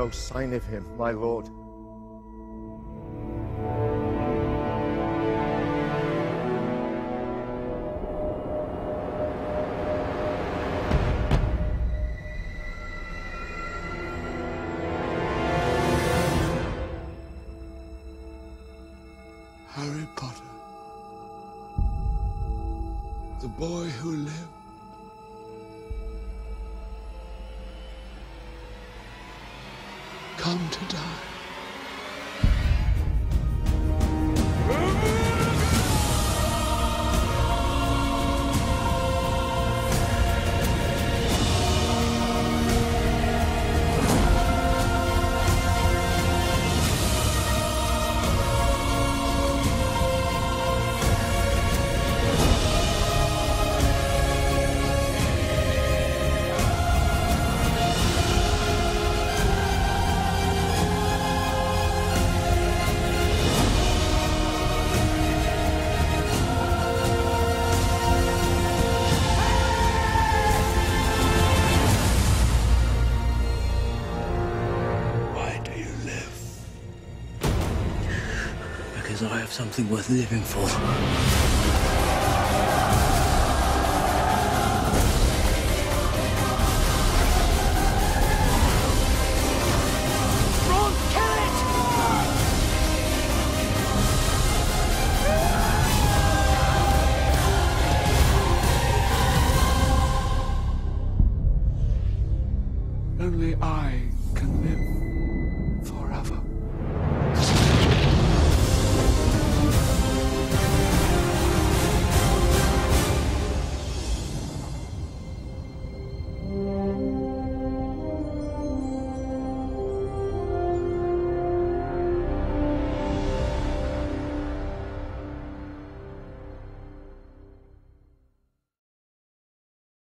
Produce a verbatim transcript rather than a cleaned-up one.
no sign of him, my lord. Harry Potter, the boy who lived, come to die. Because I have something worth living for. Ron, kill it! Only I can live forever.